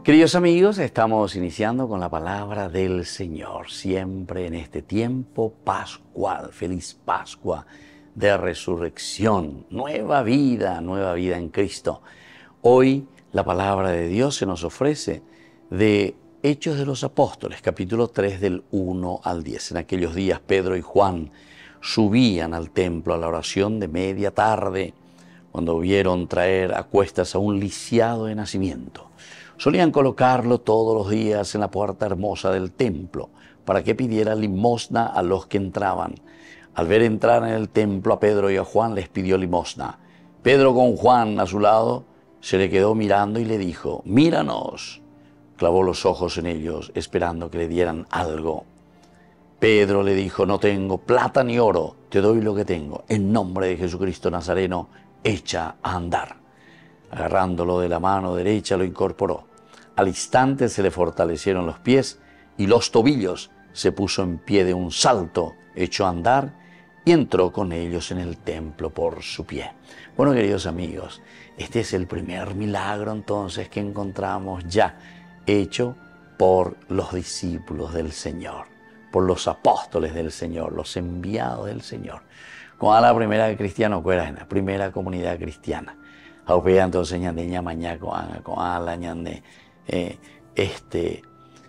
Queridos amigos, estamos iniciando con la palabra del Señor, siempre en este tiempo pascual. Feliz Pascua de resurrección, nueva vida en Cristo. Hoy la palabra de Dios se nos ofrece de Hechos de los Apóstoles, capítulo 3 del 1 al 10. En aquellos días Pedro y Juan subían al templo a la oración de media tarde, cuando vieron traer a cuestas a un lisiado de nacimiento. Solían colocarlo todos los días en la puerta hermosa del templo para que pidiera limosna a los que entraban. Al ver entrar en el templo a Pedro y a Juan les pidió limosna. Pedro, con Juan a su lado, se le quedó mirando y le dijo: «Míranos». Clavó los ojos en ellos esperando que le dieran algo. Pedro le dijo: «No tengo plata ni oro, te doy lo que tengo. En nombre de Jesucristo Nazareno, echa a andar». Agarrándolo de la mano derecha lo incorporó. Al instante se le fortalecieron los pies y los tobillos. Se puso en pie de un salto, echó a andar y entró con ellos en el templo por su pie. Bueno, queridos amigos, este es el primer milagro entonces que encontramos ya hecho por los discípulos del Señor, por los apóstoles del Señor, los enviados del Señor. Con la primera cristiana, la primera comunidad cristiana. Aupea entonces ñandeña mañana con la ñande este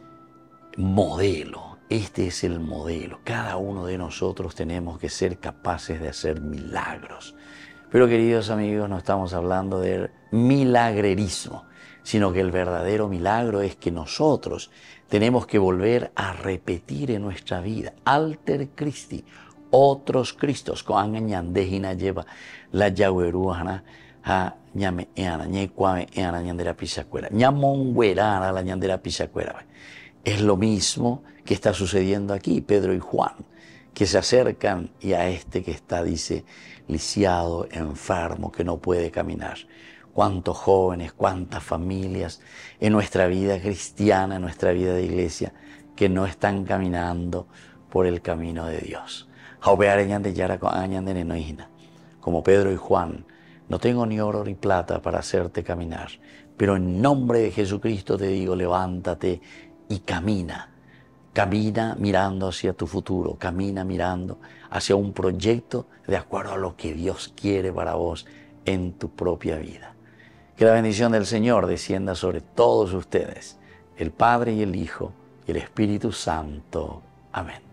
modelo. Este es el modelo. Cada uno de nosotros tenemos que ser capaces de hacer milagros. Pero, queridos amigos, no estamos hablando del milagrerismo, sino que el verdadero milagro es que nosotros tenemos que volver a repetir en nuestra vida, alter Christi, otros Cristos, con ñandejina lleva la yagueruana a ñame eana ñecuame eana ñandera pisacuera ñamonguerana la ñandera pisacuera. Es lo mismo que está sucediendo aquí. Pedro y Juan, que se acercan y a este que está, dice, lisiado, enfermo, que no puede caminar. Cuántos jóvenes, cuántas familias en nuestra vida cristiana, en nuestra vida de iglesia, que no están caminando por el camino de Dios. Como Pedro y Juan, no tengo ni oro ni plata para hacerte caminar, pero en nombre de Jesucristo te digo, levántate y camina. Camina mirando hacia tu futuro, camina mirando hacia un proyecto de acuerdo a lo que Dios quiere para vos en tu propia vida. Que la bendición del Señor descienda sobre todos ustedes, el Padre y el Hijo y el Espíritu Santo. Amén.